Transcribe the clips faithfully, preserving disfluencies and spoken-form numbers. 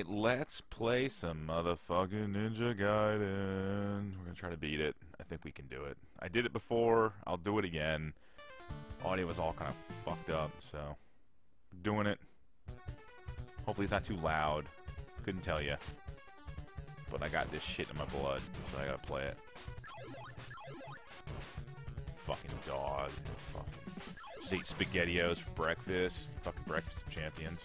let's play some motherfucking Ninja Gaiden. We're gonna try to beat it. I think we can do it. I did it before. I'll do it again. Audio was all kind of fucked up, so doing it. Hopefully it's not too loud. Couldn't tell you. But I got this shit in my blood, so I gotta play it. Fucking dog. Fucking just ate SpaghettiOs for breakfast. Fucking breakfast of champions.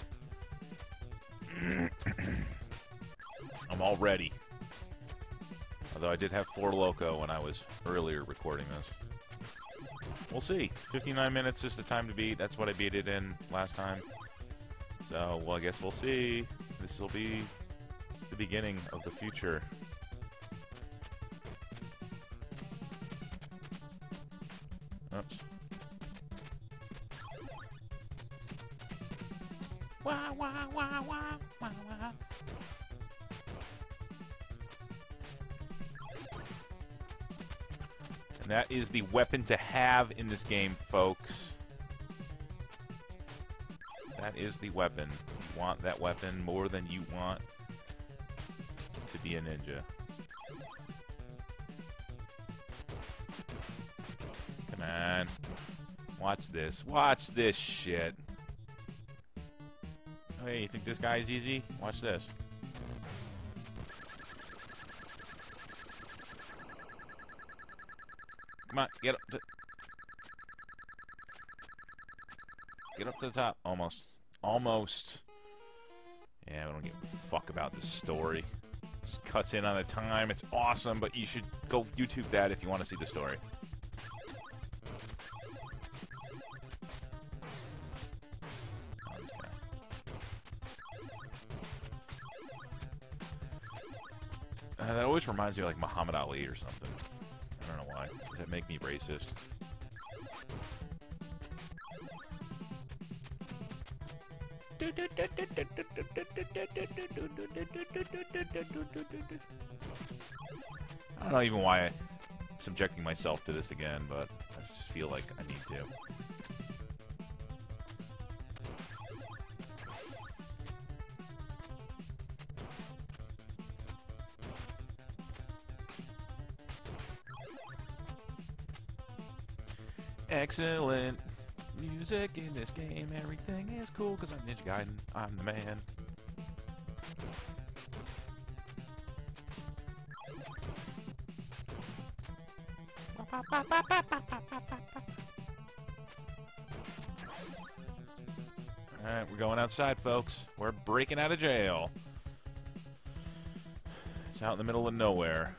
I'm all ready. Although I did have Four Loko when I was earlier recording this. We'll see. fifty-nine minutes is the time to beat. That's what I beat it in last time. So, well, I guess we'll see. This will be the beginning of the future. Oops. Wah, wah, wah, wah, wah, wah. And that is the weapon to have in this game, folks. That is the weapon. You want that weapon more than you want to be a ninja. Come on. Watch this. Watch this shit. Oh, hey, you think this guy's easy? Watch this. Come on, get up to... Get up to the top. Almost. Almost. Yeah, we don't give a fuck about this story. Just cuts in on the time. It's awesome, but you should go YouTube that if you want to see the story. Oh, this guy. Uh, that always reminds me of like Muhammad Ali or something. I don't know why. Does that make me racist? I don't know even why I'm subjecting myself to this again, but I just feel like I need to. Excellent music in this game. Everything is cool because I'm Ninja Gaiden. I'm the man. Alright, we're going outside, folks. We're breaking out of jail. It's out in the middle of nowhere.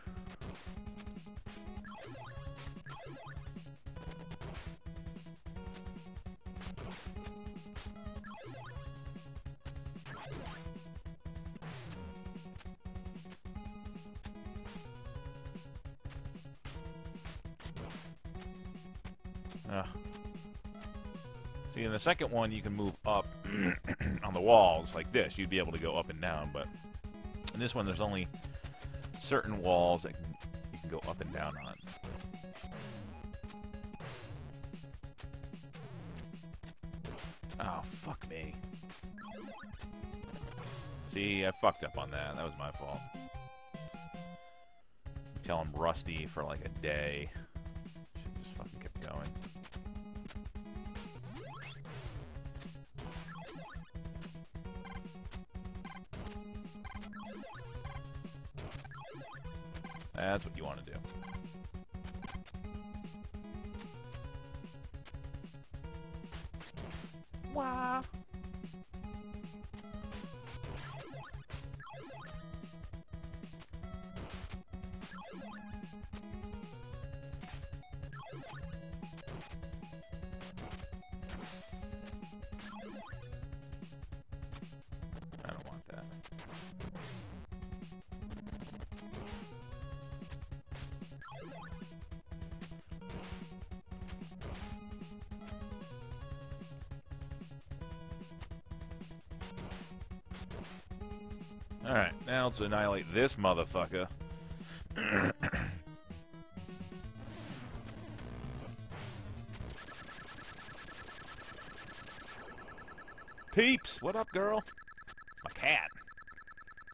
Uh. See, in the second one, you can move up on the walls like this. You'd be able to go up and down, but in this one, there's only certain walls that can, you can go up and down on. Oh, fuck me. See, I fucked up on that. That was my fault. Tell I'm rusty for like a day. Should've just fucking kept going. That's what you want to do. Wow. I don't want that. Alright, now let's annihilate this motherfucker. Peeps, what up, girl? My cat.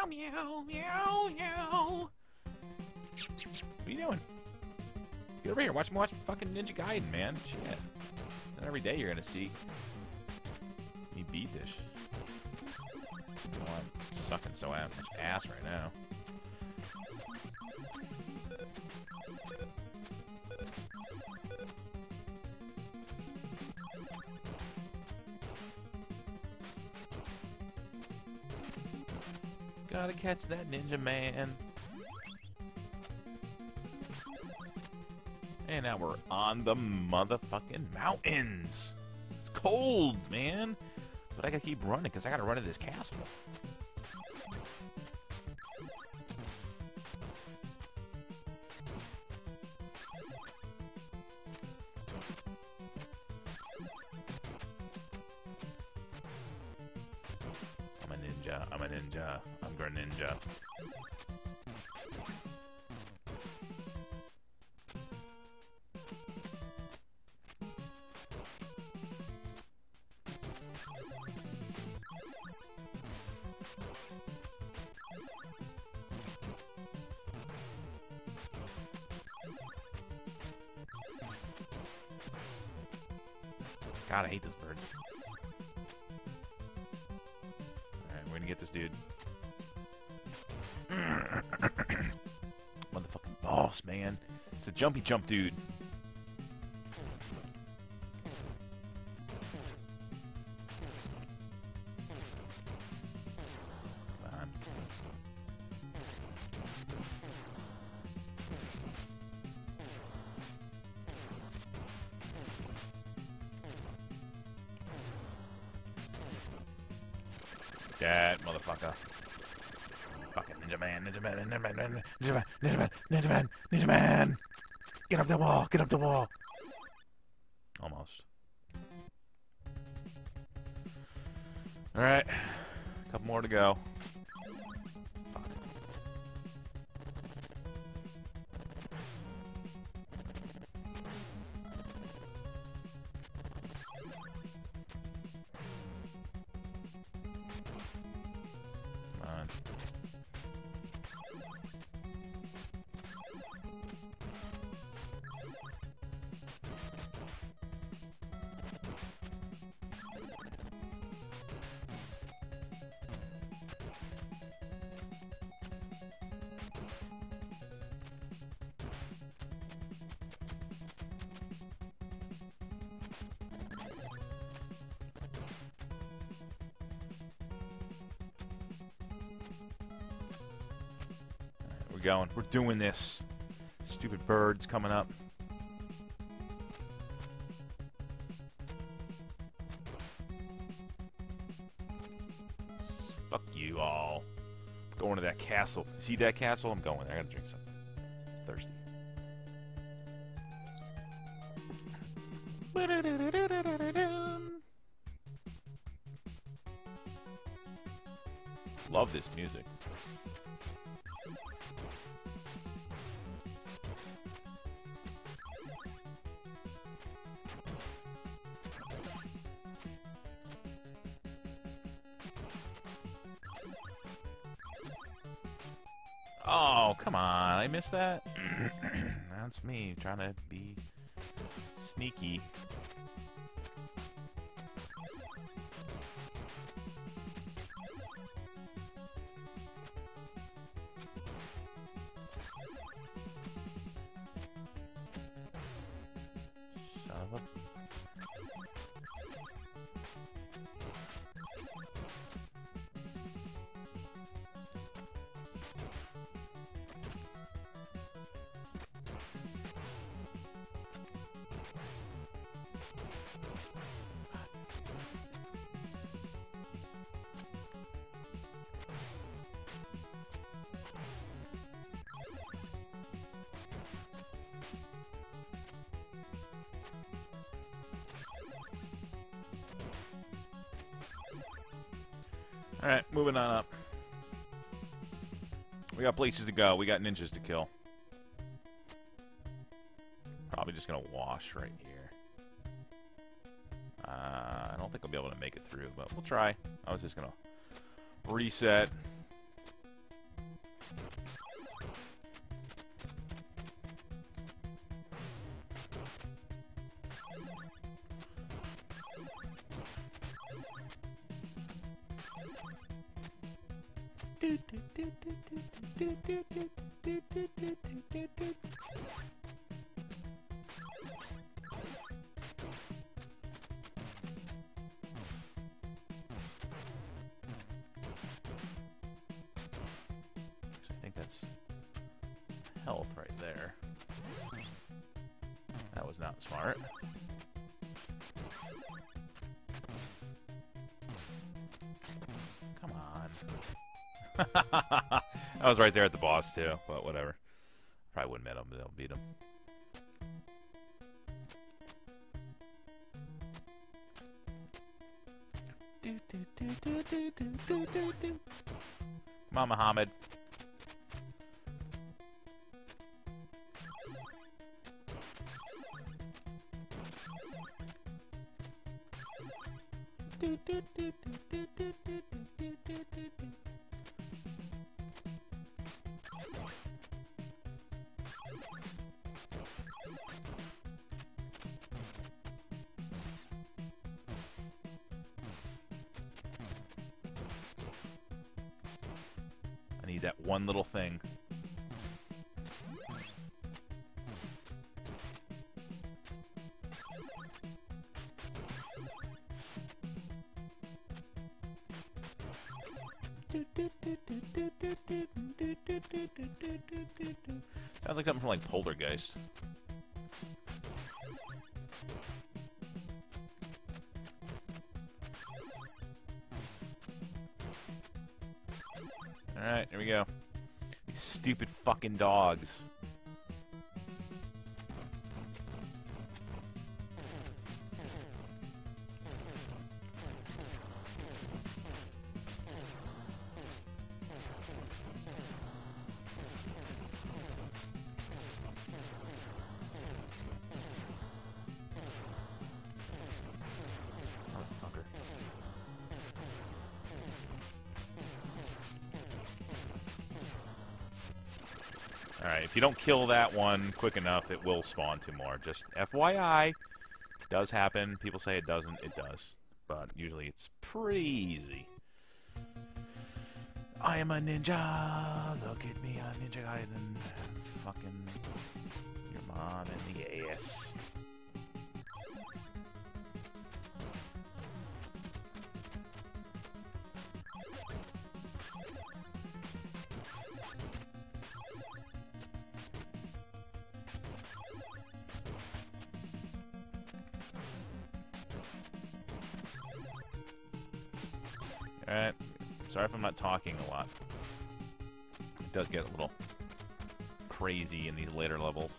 meow, meow, meow. What are you doing? Get over here. Watch me watch fucking Ninja Gaiden, man. Shit. Not every day you're gonna see me beat this. Oh, I'm sucking so much ass right now. Gotta catch that ninja man. And now we're on the motherfucking mountains. It's cold, man. But I gotta keep running because I gotta run to this castle. I'm a ninja. I'm a ninja. I'm Greninja. God, I hate this bird. Alright, we're gonna get this dude. Motherfucking boss, man. It's the jumpy jump dude. Come on. That motherfucker. Fucking ninja man, ninja man, ninja man, ninja man, ninja man, ninja man, ninja man. Get up the wall, get up the wall. Almost. Alright. A couple more to go. Fuck. Come on. We're going. We're doing this. Stupid birds coming up. Fuck you all. Going to that castle. See that castle? I'm going there. I gotta drink something. Thirsty. Love this music. Oh, come on. I missed that? That's me trying to be sneaky. Son of a... Alright, moving on up. We got places to go. We got ninjas to kill. Probably just gonna wash right here. Uh, I don't think I'll be able to make it through, but we'll try. I was just gonna reset. I think that's health right there. That was not smart. Come on. I was right there at the boss too, but whatever. Probably wouldn't met him, but I'll beat him. Come on, Muhammad. I need that one little thing. Sounds like something from like Poltergeist. Alright, here we go. These stupid fucking dogs. Alright, if you don't kill that one quick enough, it will spawn two more. Just F Y I. Does happen. People say it doesn't. It does. But usually it's pretty easy. I am a ninja. Look at me, I'm Ninja Gaiden. Fucking your mom in the ass. Alright, sorry if I'm not talking a lot. It does get a little crazy in these later levels.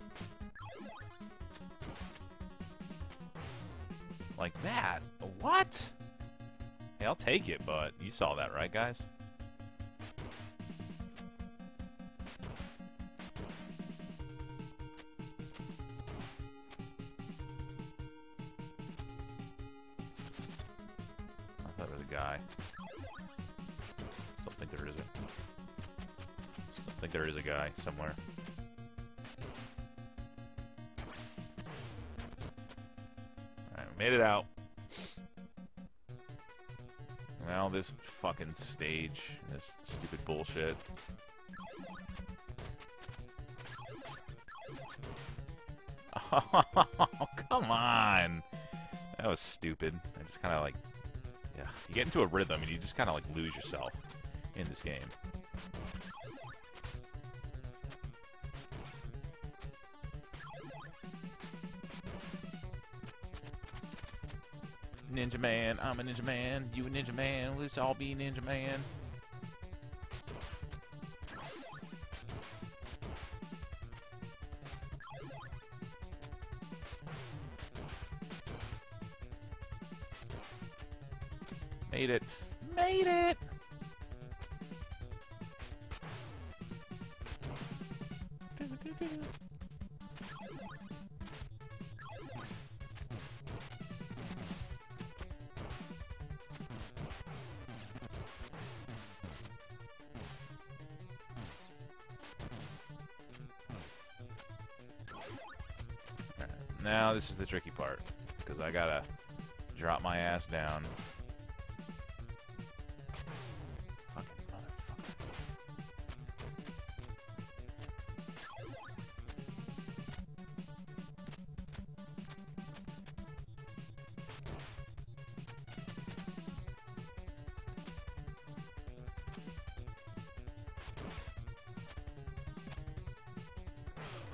Like that? What? Hey, I'll take it, but you saw that, right, guys? I thought it was a guy. Still think there is a. Still think there is a guy somewhere. Alright, we made it out. Now this fucking stage, this stupid bullshit. Oh, come on! That was stupid. I just kind of like, yeah, you get into a rhythm and you just kind of like lose yourself in this game. Ninja man, I'm a ninja man, you a ninja man, let's all be ninja man. Made it. Made it! Now this is the tricky part, because I gotta drop my ass down. Fucking motherfucker.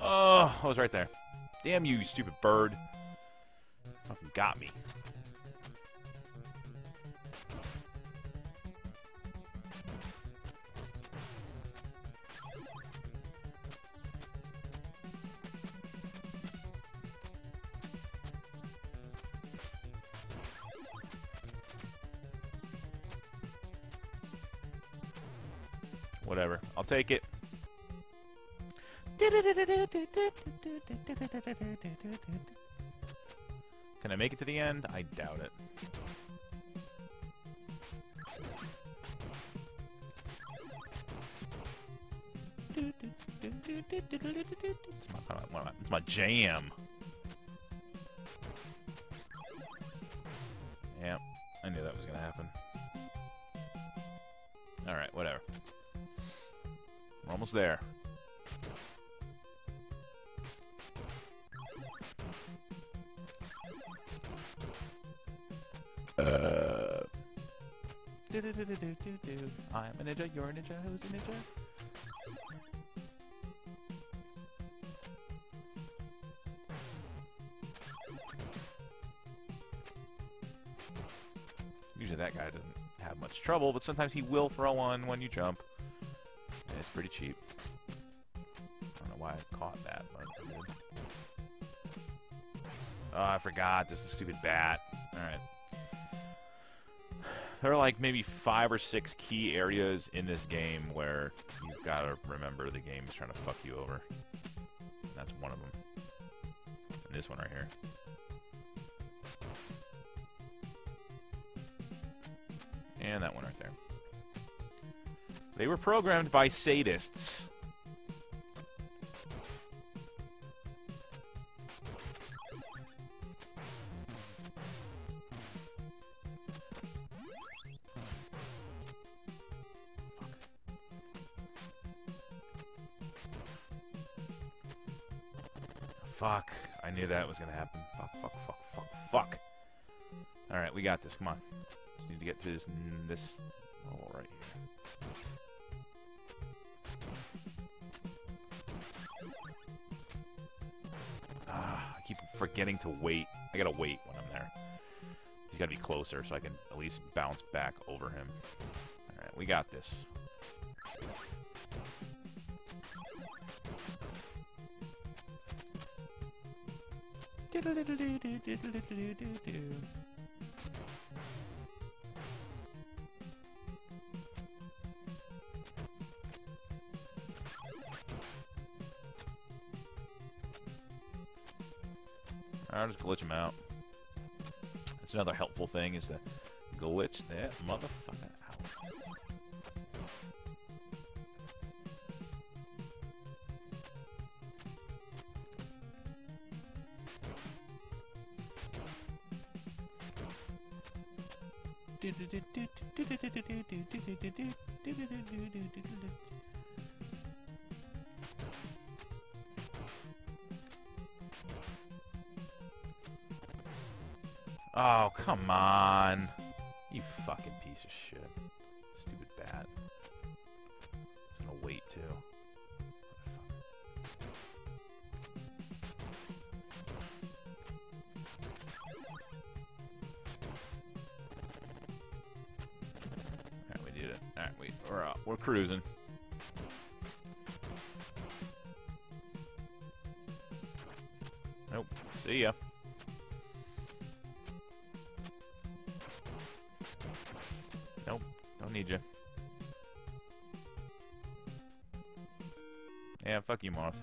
Oh, I was right there. Damn you, you stupid bird. Fucking got me. Whatever. I'll take it. Can I make it to the end? I doubt it. It's my, it's my jam. Yeah, I knew that was gonna happen. Alright, whatever. We're almost there. Uh. Do, do, do, do, do, do. I'm a ninja, you're a ninja, who's a ninja? Usually that guy doesn't have much trouble, but sometimes he will throw one when you jump. And it's pretty cheap. I don't know why I caught that, but I did. Oh, I forgot. This is a stupid bat. Alright. There are like maybe five or six key areas in this game where you've got to remember the game is trying to fuck you over. That's one of them. And this one right here. And that one right there. They were programmed by sadists. Fuck. I knew that was gonna happen. Fuck, fuck, fuck, fuck, fuck. Alright, we got this. Come on. Just need to get through this, this hole right here. Ah, I keep forgetting to wait. I gotta wait when I'm there. He's gotta be closer so I can at least bounce back over him. Alright, we got this. I'll just glitch him out. That's another helpful thing, is to glitch that motherfucker out. Oh, come on. You fucking piece of shit. Stupid bat. Just gonna wait, too. Alright, we did it. Alright, wait. We're up. We're cruising. Nope. See ya. Nope, don't need you. Yeah, fuck you, Moth.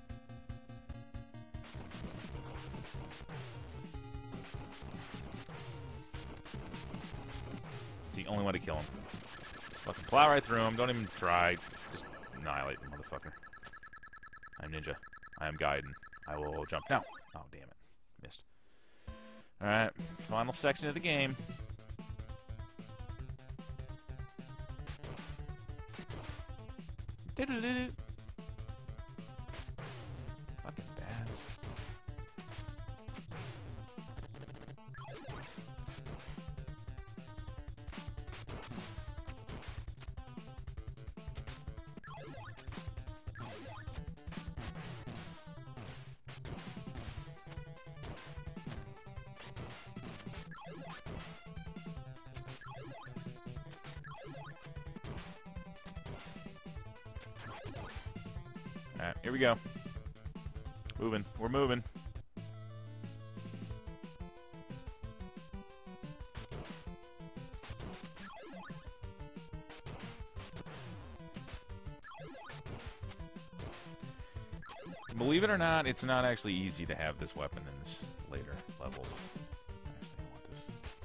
It's the only way to kill him. Fucking plow right through him, don't even try. Just annihilate the motherfucker. I'm Ninja. I am Gaiden. I will jump now. Oh, damn it. Missed. Alright, final section of the game. Fucking bats. Alright, here we go. Moving. We're moving. Believe it or not, it's not actually easy to have this weapon in this later levels. Actually, I want this.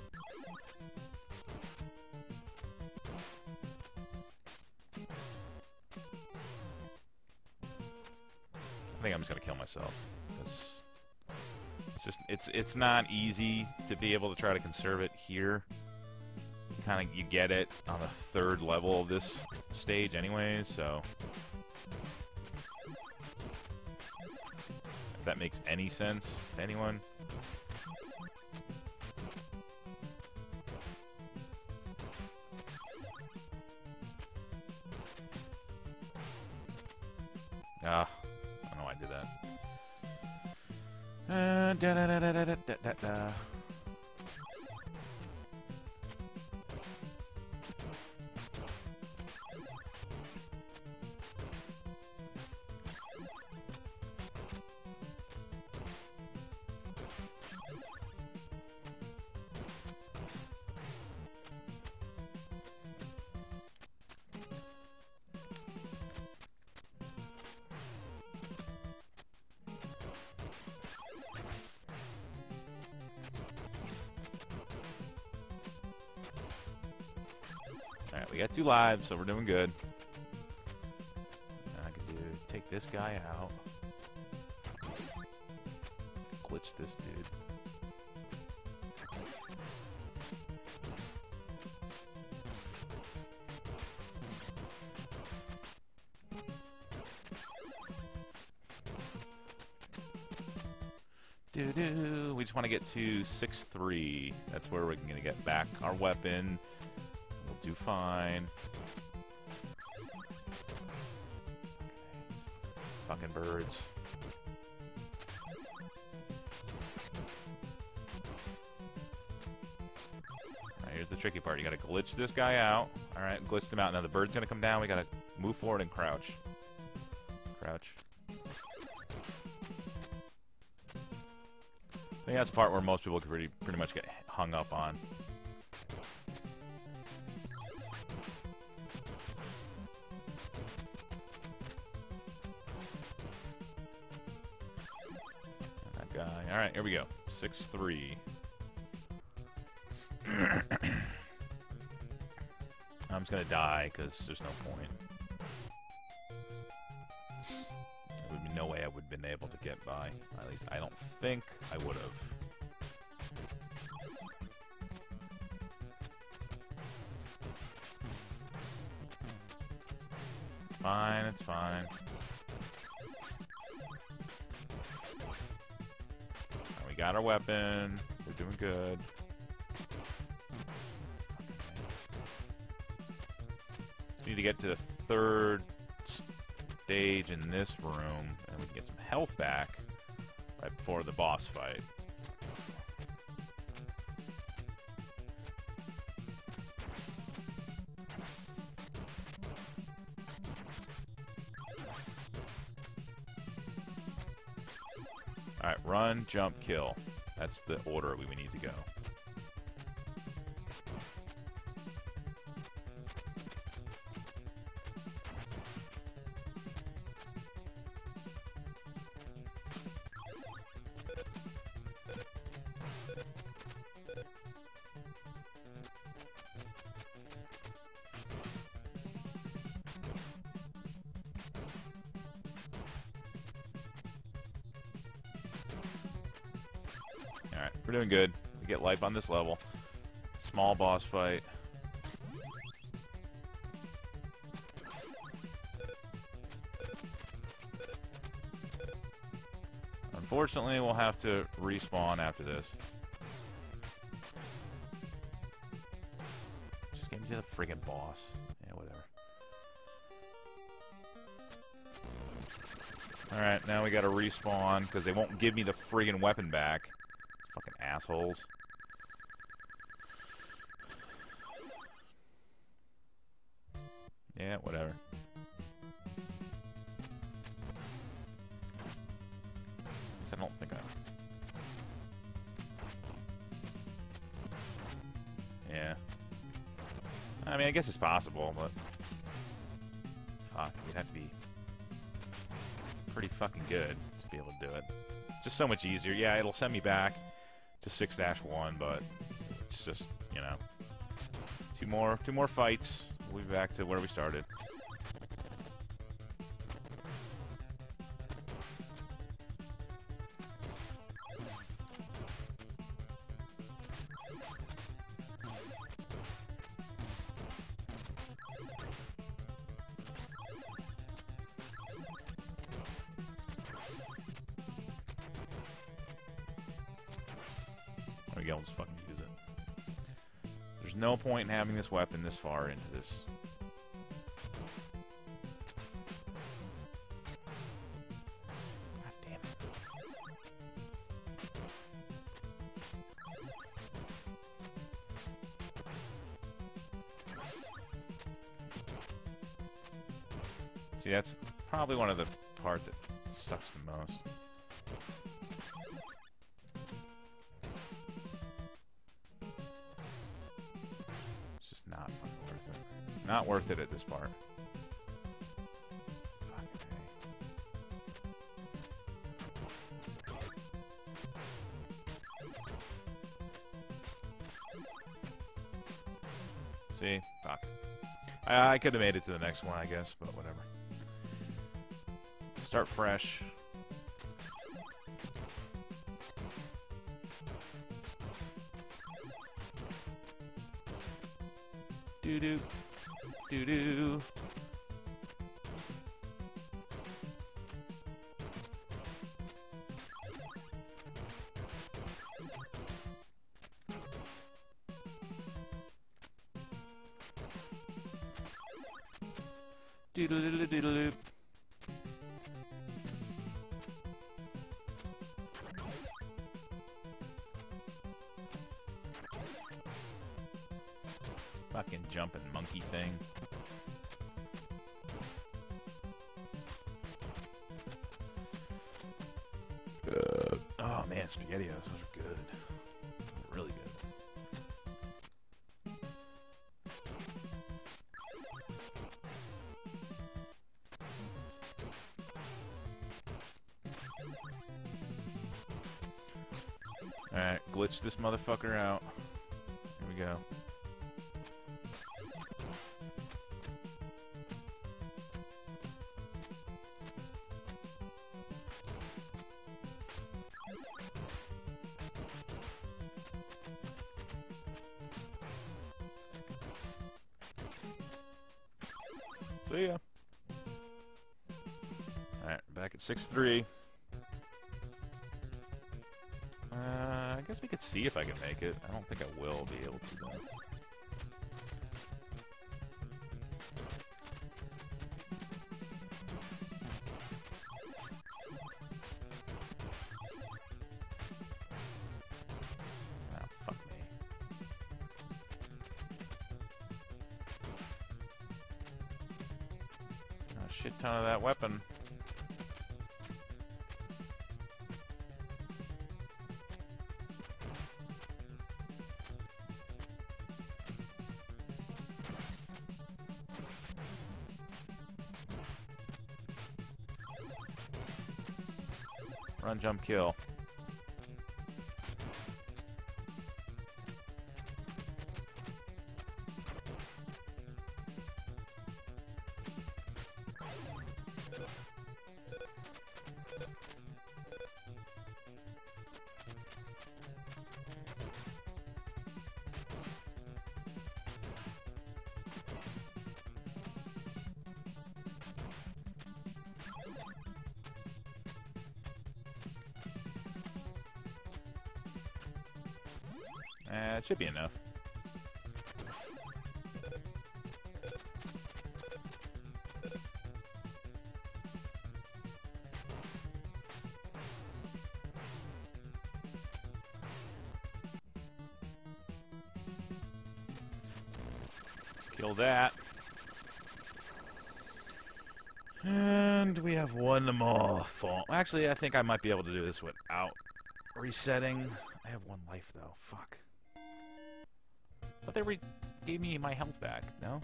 I think I'm just gonna kill myself. It's, it's just it's it's not easy to be able to try to conserve it here. Kind of you get it on the third level of this stage, anyways. So. If that makes any sense to anyone. Ah, I don't know why I did that. Uh, da da da da da da da da. Alright, we got two lives, so we're doing good. I can do take this guy out. Glitch this dude. Doo doo. We just want to get to six three. That's where we're going to get back our weapon. We'll do fine. Fucking birds. Alright, here's the tricky part. You gotta glitch this guy out. Alright, glitched him out. Now the bird's gonna come down. We gotta move forward and crouch. Crouch. I think that's the part where most people could pretty, pretty much get hung up on. That guy. Alright, here we go. six three. I'm just gonna die, because there's no point. There would be no way I would have been able to get by. At least I don't think I would have. It's fine, it's fine. Right, we got our weapon. We're doing good. Just need to get to the third stage in this room, and we can get some health back right before the boss fight. Alright, run, jump, kill. That's the order we need to go. Alright, we're doing good. We get life on this level. Small boss fight. Unfortunately, we'll have to respawn after this. Just get me to the friggin' boss. Yeah, whatever. Alright, now we gotta respawn, because they won't give me the friggin' weapon back. Fucking assholes. Yeah, whatever. Because I don't think I... Yeah. I mean, I guess it's possible, but... Fuck, you'd have to be pretty fucking good to be able to do it. It's just so much easier. Yeah, it'll send me back to six dash one, but it's just, you know... Two more, two more fights. We'll be back to where we started. There we go, let's fucking use it. There's no point in having this weapon this far into this. God damn it. See, that's probably one of the parts that sucks the most. Not worth it at this part. See? Fuck. I, I could have made it to the next one, I guess, but whatever. Start fresh. Doo-doo. Doo-doo. Doodle-doodle-doodle-doop. Fucking jumping monkey thing. Uh, oh man, SpaghettiOs, those are good. They're really good. Alright, glitch this motherfucker out. Here we go. See ya. Alright, back at six three. Uh, I guess we could see if I can make it. I don't think I will be able to, though. Oh, fuck me. A shit ton of that weapon. Run, jump, kill. Uh, it should be enough. Kill that. And we have one more fall. Actually, I think I might be able to do this without resetting. I have one life, though. Fuck. But they re gave me my health back, no?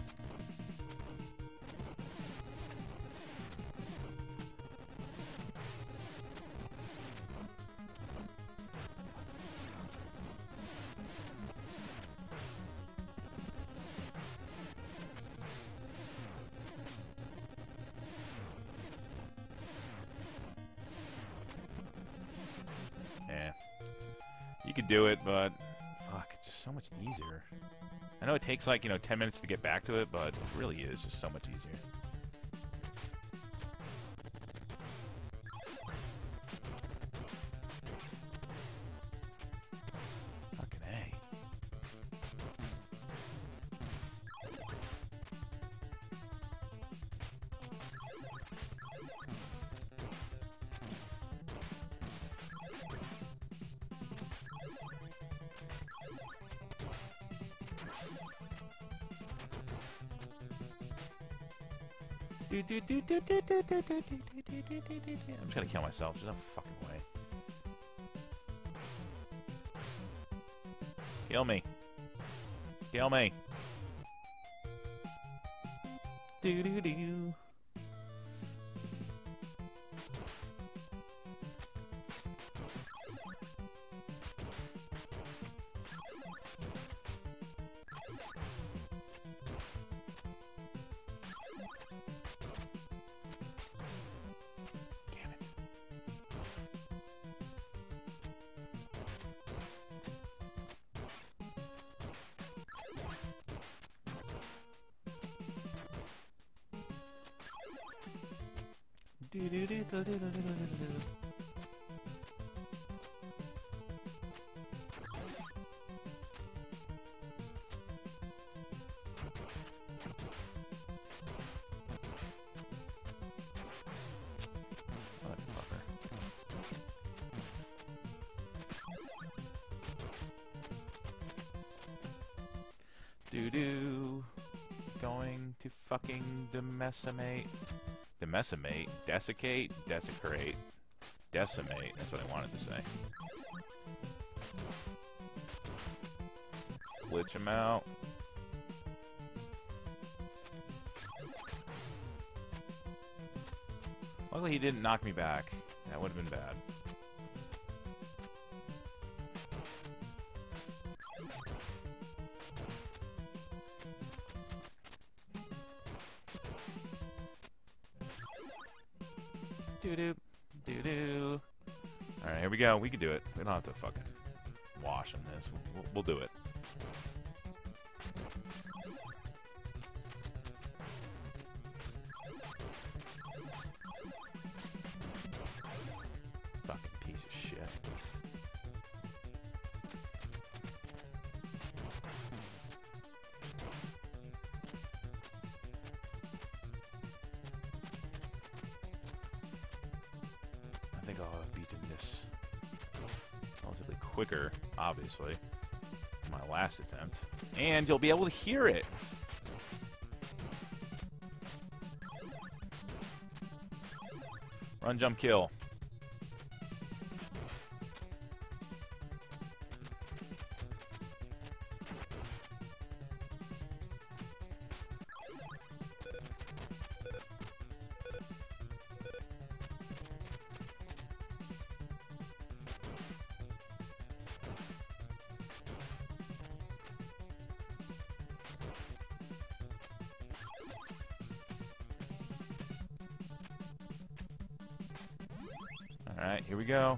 You could do it, but fuck, it's just so much easier. I know it takes like, you know, ten minutes to get back to it, but it really is just so much easier. Fucking A. I'm just gonna kill myself. There's no fucking way. Kill me. Kill me. Do do do. Do do do do do do do do. Motherfucker. Do do. Going to fucking demessimate. Demessimate, desiccate, desecrate, decimate. That's what I wanted to say. Glitch him out. Luckily he didn't knock me back. That would have been bad. Doo-doo, doo-doo. Alright, here we go. We can do it. We don't have to fucking wash on this. We'll, we'll do it. Fucking piece of shit. I think I'll have beaten this relatively quicker, obviously, than my last attempt. And you'll be able to hear it! Run, jump, kill. Alright, here we go.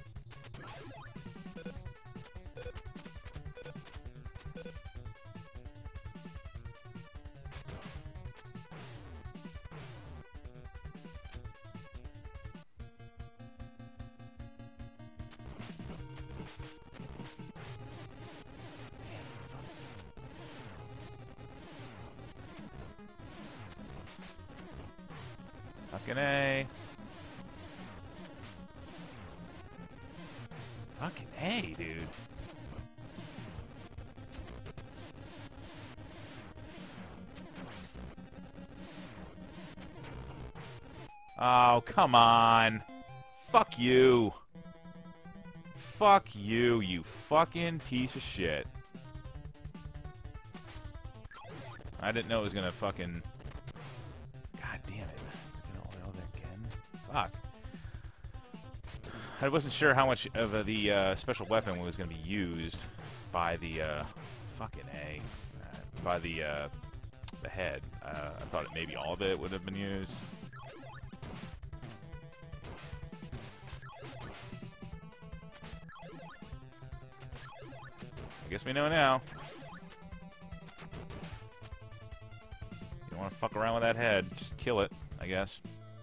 Fucking A. Fucking A, dude. Oh, come on. Fuck you. Fuck you, you fucking piece of shit. I didn't know it was gonna fucking... God damn it. Gonna oil that again? Fuck. I wasn't sure how much of uh, the uh, special weapon was gonna be used by the, uh... Fucking A. Uh, by the, uh... the head. Uh, I thought maybe all of it would have been used. I guess we know now. You don't want to fuck around with that head. Just kill it, I guess.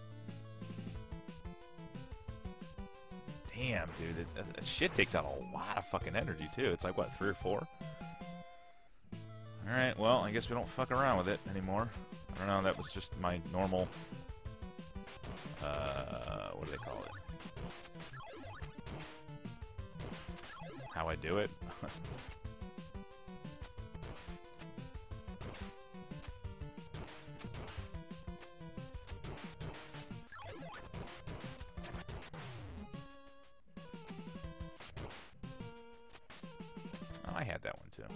Damn, dude. That, that shit takes out a lot of fucking energy, too. It's like, what, three or four? Alright, well, I guess we don't fuck around with it anymore. I don't know, that was just my normal... Uh, what do they call it? How I do it? Oh, I had that one too.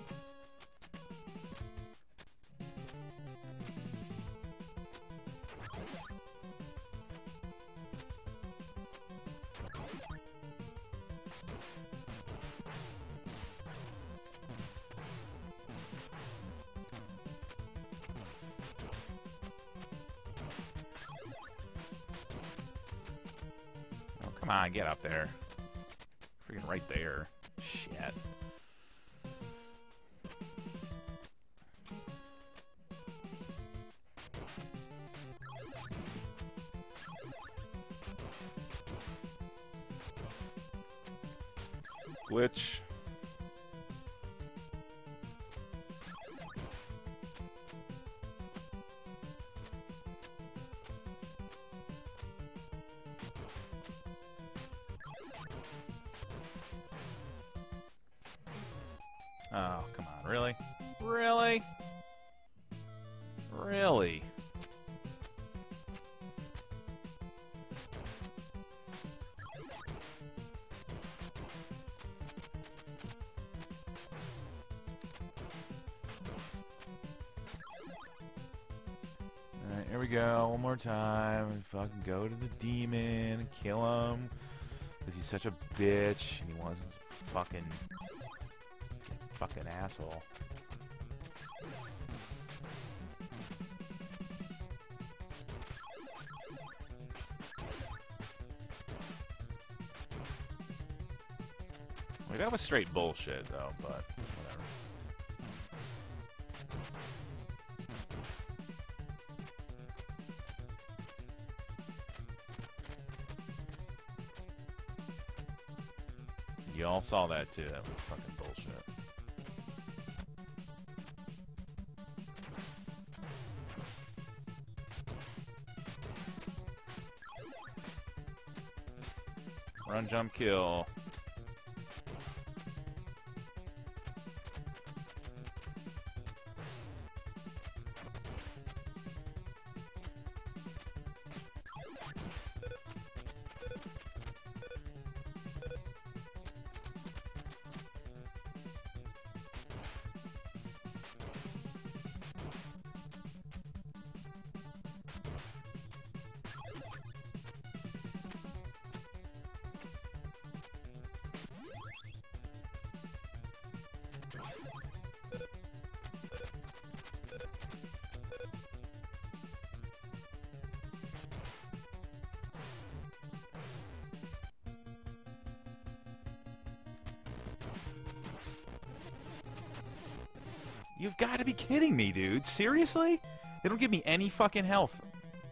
Come on, get up there. Freaking right there. Shit. Glitch. Oh, come on, really? Really? Really? Alright, here we go. One more time. We fucking go to the demon and kill him. Because he's such a bitch and he wants his fucking... fucking asshole. Like, that was straight bullshit, though, but whatever. You all saw that, too. That was fucking bullshit. Run, jump, kill. You've got to be kidding me, dude. Seriously? They don't give me any fucking health.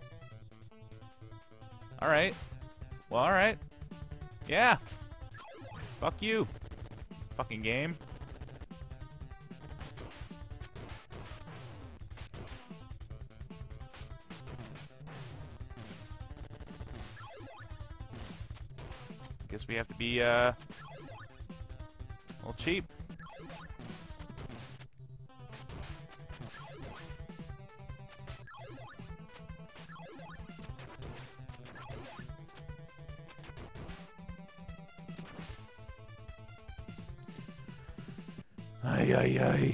Alright. Well, alright. Yeah. Fuck you. Fucking game. Guess we have to be, uh... a little cheap. Ay, ay, ay.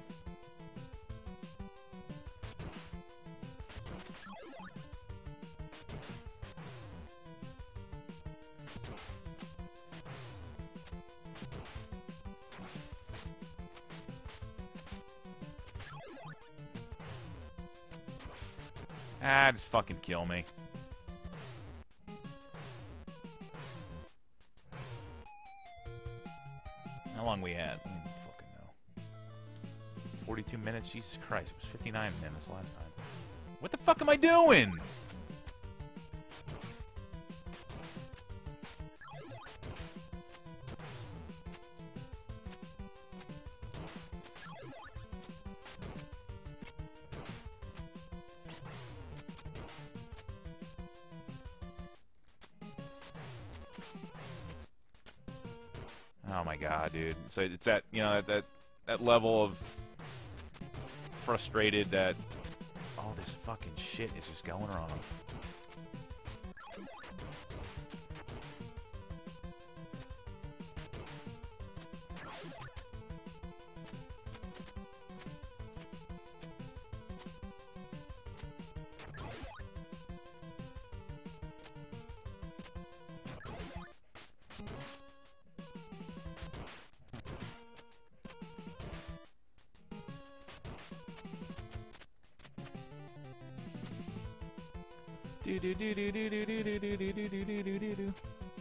Ah, just fucking kill me. How long we had? I don't fucking know. forty-two minutes? Jesus Christ, it was fifty-nine minutes last time. What the fuck am I doing? Oh my god, dude. So it's that, you know, that that level of frustrated that all this fucking shit is just going wrong. Do do do do do do do do do do do do do do do.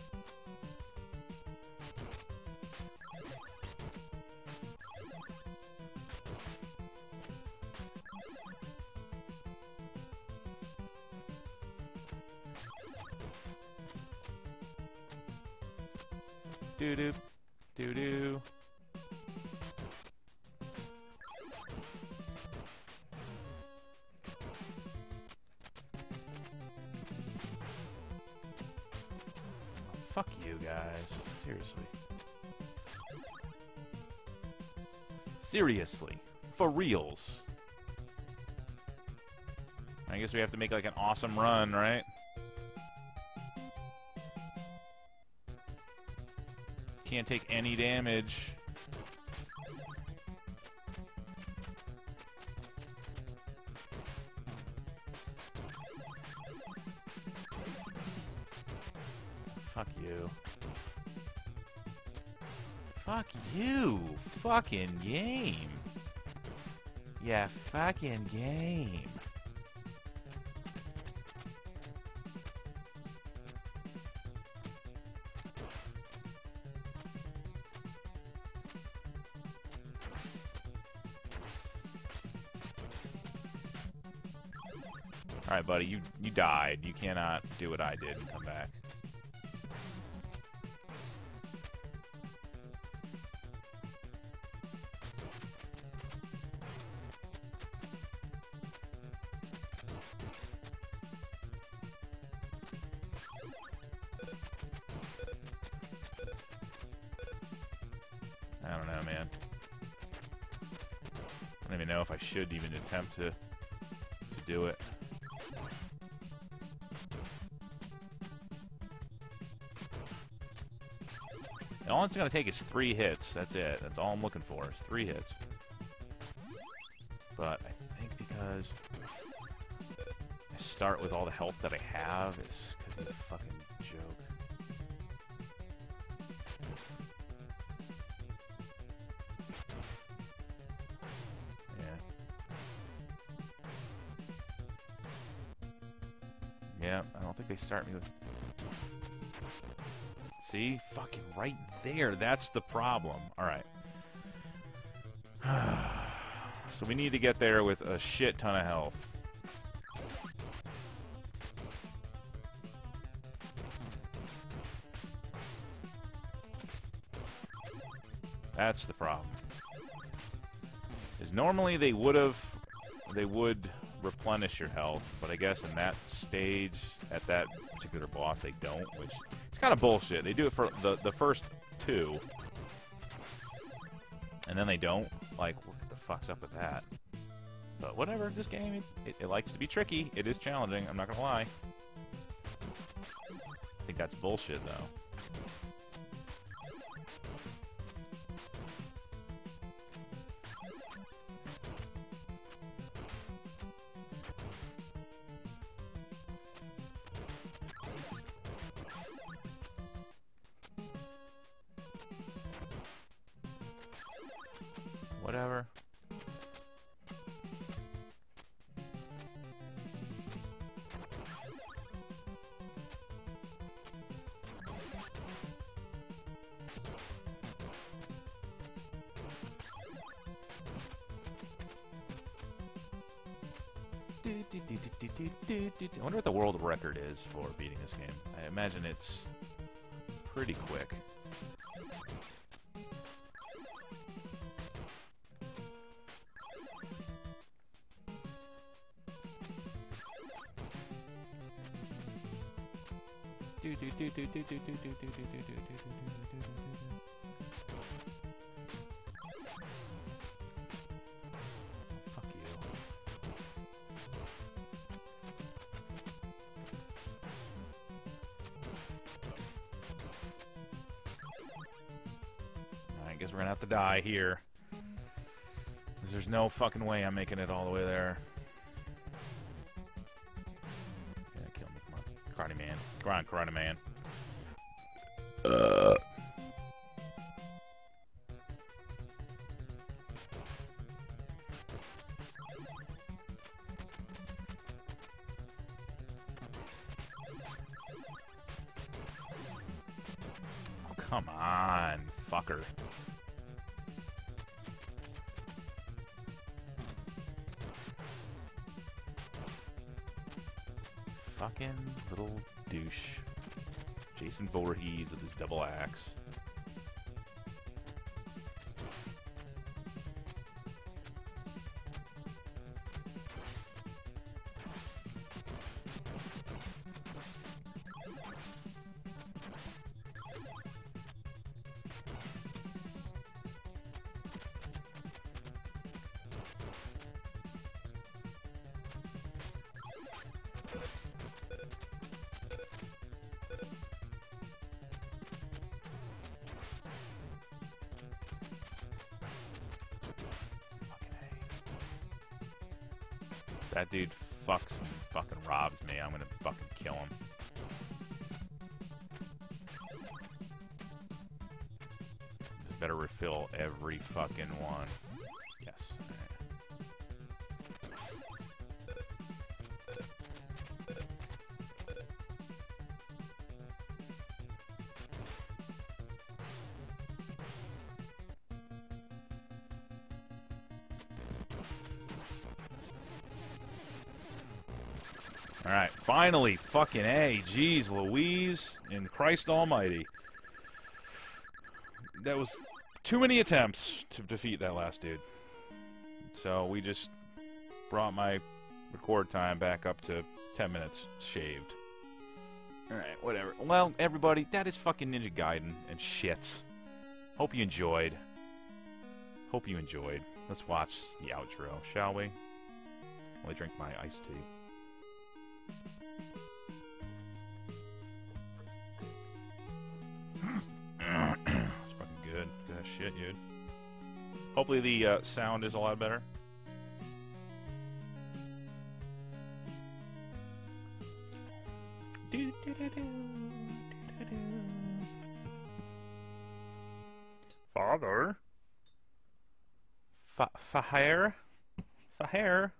Do do do do. Fuck you guys. Seriously. Seriously. For reals. I guess we have to make like an awesome run, right? Can't take any damage. Fuck you. Fuck you. Fucking game. Yeah, fucking game. Alright, buddy, you, you died. You cannot do what I did and come back. I don't know, man. I don't even know if I should even attempt to, to do it. And all it's going to take is three hits. That's it. That's all I'm looking for is three hits. But I think because I start with all the health that I have, it's could be a fucking joke. Yeah, I don't think they start me with... See? Fucking right there. That's the problem. Alright. So we need to get there with a shit ton of health. That's the problem. Because normally they would have... They would... replenish your health, but I guess in that stage, at that particular boss, they don't, which it's kind of bullshit. They do it for the the first two, and then they don't. Like, what the fuck's up with that? But whatever, this game, it, it, it likes to be tricky. It is challenging, I'm not gonna lie. I think that's bullshit, though. whatever. I wonder what the world record is for beating this game. I imagine it's pretty quick. Fuck you. I guess we're gonna have to die here. 'Cause there's no fucking way I'm making it all the way there. Yeah, kill me, come on. Karate Man. Come on, Karate Man. Uh. Oh, come on, fucker. Fucking little douche. Jason Voorhees with his double axe. That dude fucks and fucking robs me. I'm gonna fucking kill him. This better refill every fucking one. Yes. Alright, finally, fucking A. Jeez Louise and Christ Almighty. That was too many attempts to defeat that last dude. So we just brought my record time back up to ten minutes shaved. Alright, whatever. Well, everybody, that is fucking Ninja Gaiden and shit. Hope you enjoyed. Hope you enjoyed. Let's watch the outro, shall we? While I drink my iced tea. It's fucking good. Good as shit, dude. Hopefully the uh, sound is a lot better. Father? Fa-hair? Fa-hair?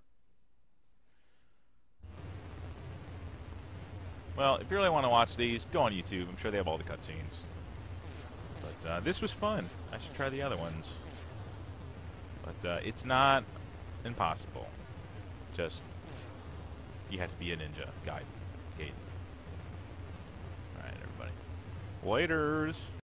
Well, if you really want to watch these, go on YouTube. I'm sure they have all the cutscenes. But uh, this was fun. I should try the other ones. But uh, it's not impossible. Just, you have to be a ninja. Gaiden. Gaiden. Alright, everybody. Laters!